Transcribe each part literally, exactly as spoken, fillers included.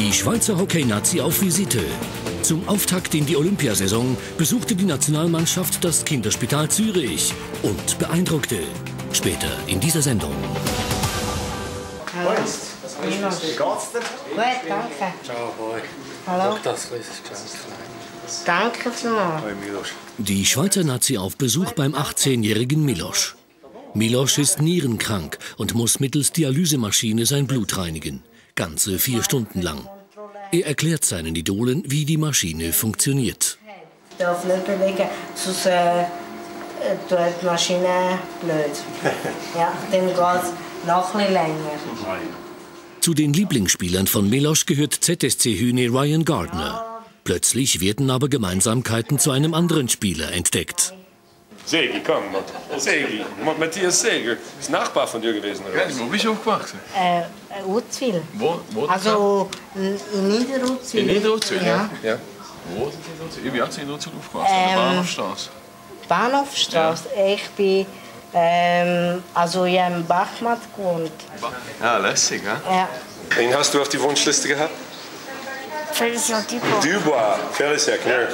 Die Schweizer Hockey-Nazi auf Visite. Zum Auftakt in die Olympiasaison besuchte die Nationalmannschaft das Kinderspital Zürich und beeindruckte. Später in dieser Sendung. Hallo. Wie geht's dir? Gut, danke. Ciao, boy. Hallo. Doch, das ist ganz Danke vielmals. Die Schweizer Nazi auf Besuch beim achtzehnjährigen Miloš. Miloš ist nierenkrank und muss mittels Dialysemaschine sein Blut reinigen. Ganze vier Stunden lang. Er erklärt seinen Idolen, wie die Maschine funktioniert. Ich darf nicht bewegen, sonst äh, tut die Maschine blöd. Ja, dann geht es noch ein bisschen länger. Zu den Lieblingsspielern von Miloš gehört Z S C-Hühne Ryan Gardner. Plötzlich werden aber Gemeinsamkeiten zu einem anderen Spieler entdeckt. Segi, komm, Segi. Matthias Seger ist Nachbar von dir gewesen, oder was? Wo bist du aufgewachsen? Äh, Uzwil. Wo? wo Also in Niederuzwil. In Niederuzwil? Ja. Ja. Wo sind Sie in Niederuzwil? Ich bin auch in Niederuzwil aufgewachsen, Ähm, an der Bahnhofstrasse. Bahnhofstrasse. Ich bin ähm, also ich habe in Bachmann gewohnt. Ja, lässig, ja? Ja. Wen hast du auf die Wunschliste gehabt? Félicien Dubois. Dubois. Félicien, klar.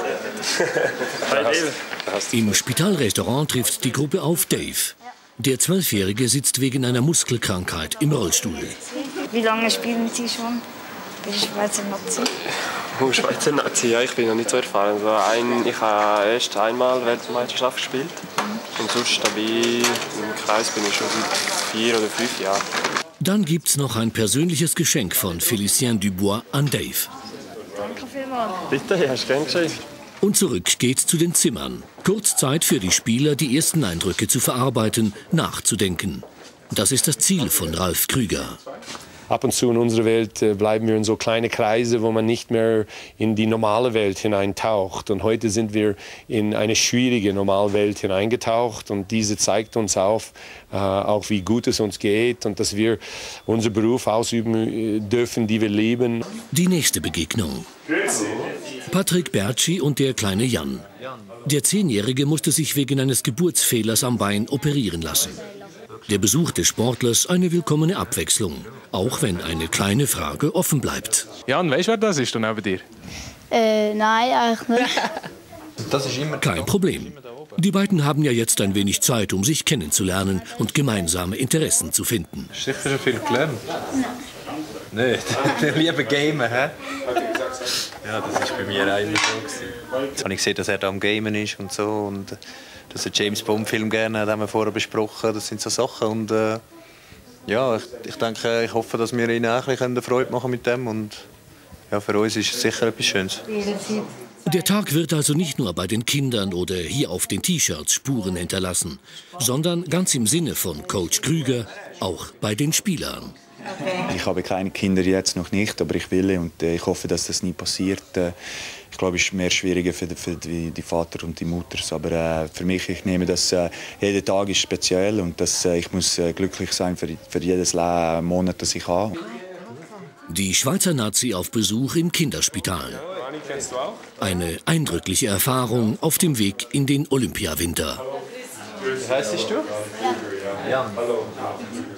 Im Spitalrestaurant trifft die Gruppe auf Dave. Der Zwölfjährige sitzt wegen einer Muskelkrankheit im Rollstuhl. Wie lange spielen Sie schon bei der Schweizer Nazi? Oh, Schweizer Nazi, ja, ich bin noch nicht so erfahren. Also ein, ich habe erst einmal Weltmeisterschaft gespielt. Und sonst dabei im Kreis bin ich schon seit vier oder fünf Jahren. Dann gibt's noch ein persönliches Geschenk von Félicien Dubois an Dave. Danke vielmals. Bitte, ja, hast du gern geschehen. Und zurück geht's zu den Zimmern. Kurz Zeit für die Spieler, die ersten Eindrücke zu verarbeiten, nachzudenken. Das ist das Ziel von Ralf Krüger. Ab und zu in unserer Welt äh, bleiben wir in so kleine Kreise, wo man nicht mehr in die normale Welt hineintaucht. Und heute sind wir in eine schwierige Normalwelt hineingetaucht. Und diese zeigt uns auf, äh, auch wie gut es uns geht und dass wir unseren Beruf ausüben äh, dürfen, die wir lieben. Die nächste Begegnung. Patrick Bertschi und der kleine Jan. Der Zehnjährige musste sich wegen eines Geburtsfehlers am Bein operieren lassen. Der Besuch des Sportlers eine willkommene Abwechslung, auch wenn eine kleine Frage offen bleibt. Jan, weißt du, wer das ist da neben dir? Äh, nein, eigentlich nicht. Das ist immer Kein Problem. Die beiden haben ja jetzt ein wenig Zeit, um sich kennenzulernen und gemeinsame Interessen zu finden. Hast du sicher schon viel gelernt? Nein. Nicht? Lieber gamen, hä? Ja, das war bei mir auch immer so. Jetzt habe ich gesehen, dass er da am Gamen ist und so. Und dass er James Bond-Film gerne hat, haben wir vorher besprochen. Das sind so Sachen. Und äh, ja, ich, ich denke, ich hoffe, dass wir ihnen auch ein bisschen Freude machen mit dem. Und ja, für uns ist es sicher etwas Schönes. Der Tag wird also nicht nur bei den Kindern oder hier auf den T-Shirts Spuren hinterlassen, sondern ganz im Sinne von Coach Krüger auch bei den Spielern. Ich habe keine Kinder jetzt noch nicht, aber ich will und äh, ich hoffe, dass das nie passiert. Äh, ich glaube, es ist mehr schwieriger für die, für die, die Vater und die Mutter. Aber äh, für mich, ich nehme das, äh, jeder Tag ist speziell und das, äh, ich muss äh, glücklich sein für, für jedes Monat, das ich habe. Die Schweizer Nazi auf Besuch im Kinderspital. Eine eindrückliche Erfahrung auf dem Weg in den Olympiawinter. Wie heißt du? Ja. Jan. Hallo.